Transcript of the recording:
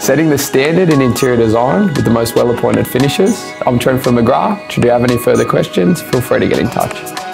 setting the standard in interior design with the most well-appointed finishers. I'm Trent from McGrath. Should you have any further questions, feel free to get in touch.